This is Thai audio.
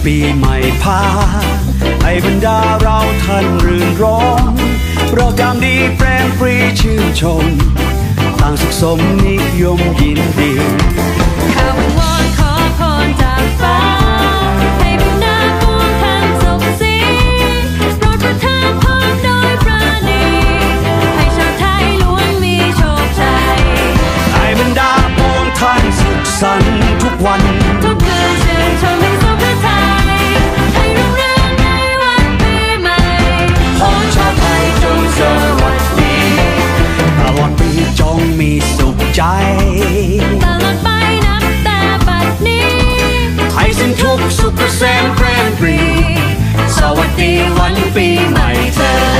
ปีใหม่พาให้บรรดาเราท่านรื่นรมโปรแกรมดีแปรมปรีชื่นชมต่างสุขสมนิยมยินดีข้าวิงวอนขอพรจากฟ้าให้บรรดาปวงท่านสุขสีโปรดประทานพรโดยปราณีให้ชาวไทยล้วนมีโชคชัยให้บรรดาปวงท่านสุขสันต์ทุกวันทุกคืนชื่นชมในสุขพระทัยให้รุ่งเรืองในวันปีใหม่ขอชาวไทยจงสวัสดีตลอดปีจงมีสุขใจตลอดไปนับแต่บัดนี้ให้สิ้นทุกสุขเกษมแปรมปรีสวัสดีวันปีใหม่เธอ